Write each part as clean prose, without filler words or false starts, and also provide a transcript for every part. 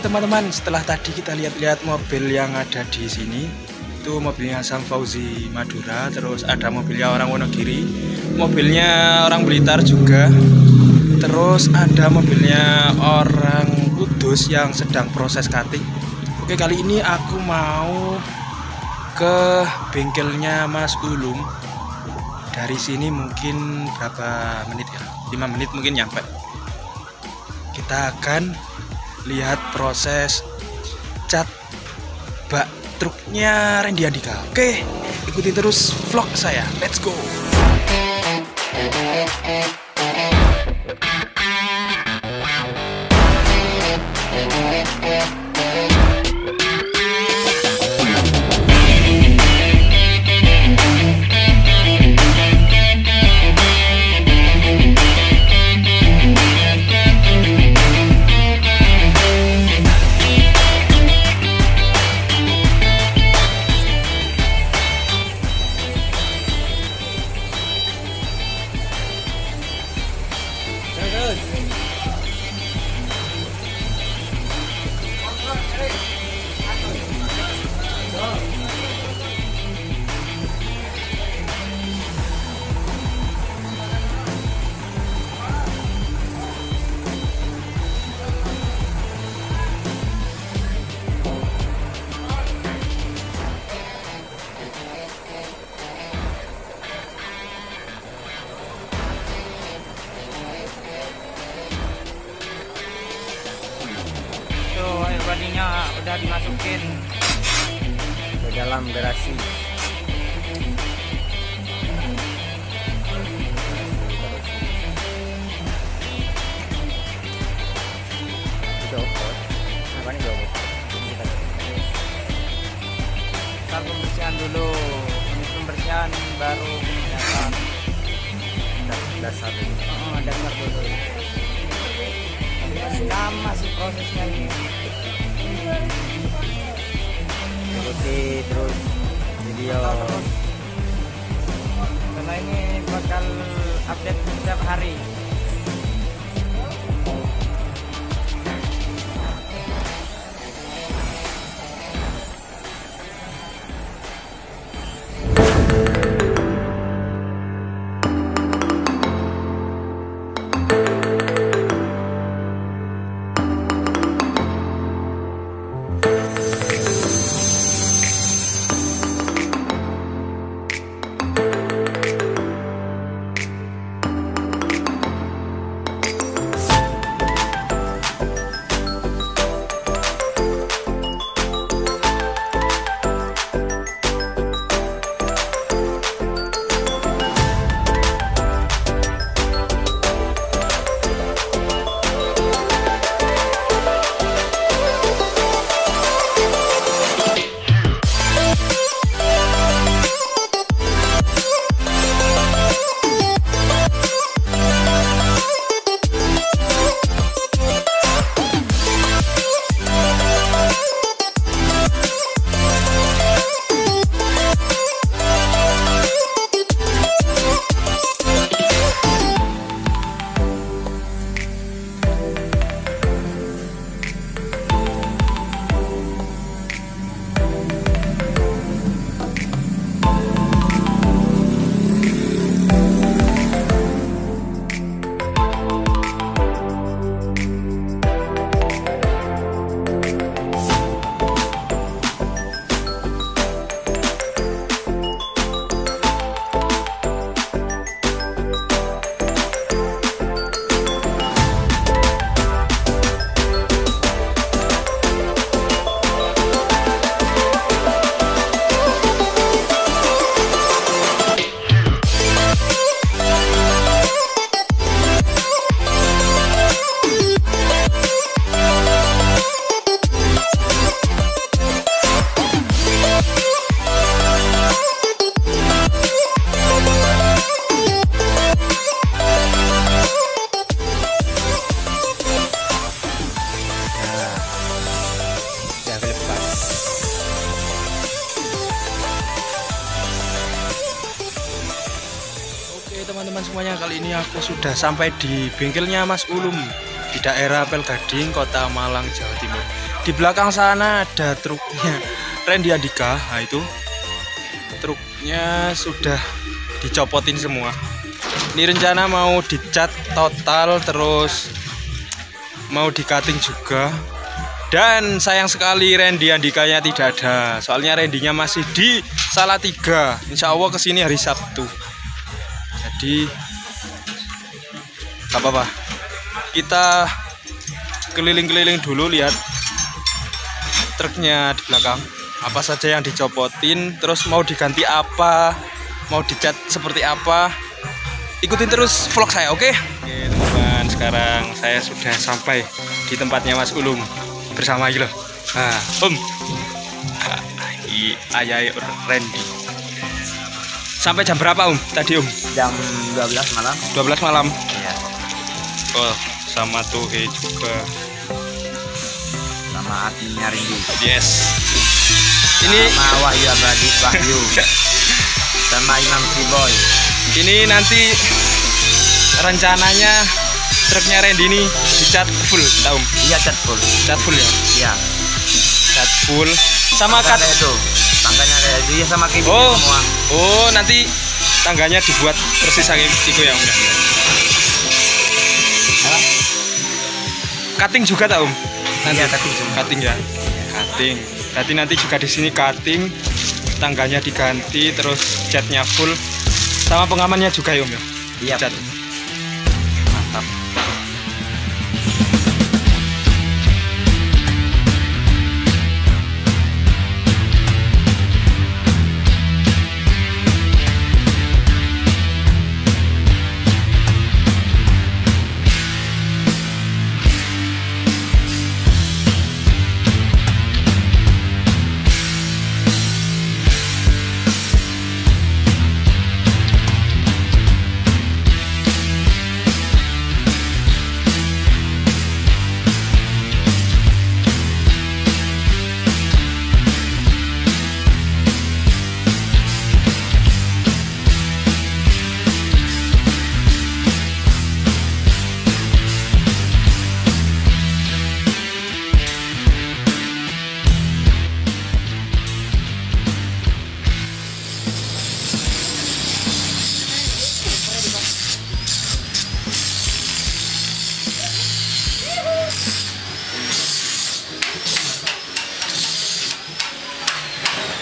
teman-teman, setelah tadi kita lihat-lihat mobil yang ada di sini, itu mobilnya Sam Fauzi Madura, terus ada mobilnya orang Wonogiri, mobilnya orang Blitar juga, terus ada mobilnya orang Kudus yang sedang proses cutting. Oke, kali ini aku mau ke bengkelnya Mas Ulum. Dari sini mungkin berapa menit ya? 5 menit mungkin nyampe. Kita akan lihat proses cat bak truknya Randy Andika. Oke, ikuti terus vlog saya. Let's go. Bodinya udah dimasukin ke dalam garasi. Kita pembersihan dulu, pembersihan baru pengecatan dasar dulu. Dasar dulu. Lama sih prosesnya ini. Ikuti terus video karena ini bakal update setiap hari. teman-teman semuanya, kali ini aku sudah sampai di bengkelnya Mas Ulum di daerah Pel Gading, Kota Malang, Jawa Timur. di belakang sana ada truknya Randy Andika. Nah itu truknya sudah dicopotin semua. Ini rencana mau dicat total, terus mau di-cutting juga. Dan sayang sekali Randy Andikanya tidak ada. Soalnya Randy-nya masih di Salatiga. Insya Allah kesini hari Sabtu. Jadi gak apa-apa, kita keliling-keliling dulu, lihat truknya di belakang. Apa saja yang dicopotin, terus mau diganti apa, mau dicat seperti apa. Ikutin terus vlog saya, oke? Oke teman-teman, sekarang saya sudah sampai di tempatnya Mas Ulum bersama gitu. Nah, ayah Randy. Sampai jam berapa tadi Jam 12 malam. 12 malam. Iya. Oh, sama tuh juga. Sama artinya Rindu. Yes. Ini sama Wahyu Abadi Wahyu. Sama Imam Siboy. Ini nanti rencananya truknya Randy ini dicat full, tahu? Iya, cat full. Cat full ya? Iya. Cat full. Sama cat itu. Tangganya kayak itu ya, sama kayak semua. Oh, nanti tangganya dibuat persis kayak itu ya, Om ya. Cutting juga tak, Om? Nanti iya, cutting juga. Cutting ya. Cutting. Berarti nanti juga di sini cutting, tangganya diganti, terus catnya full, sama pengamannya juga ya, Om ya. Iya. Cat. Mantap.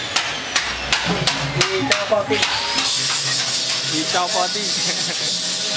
Dicopoti.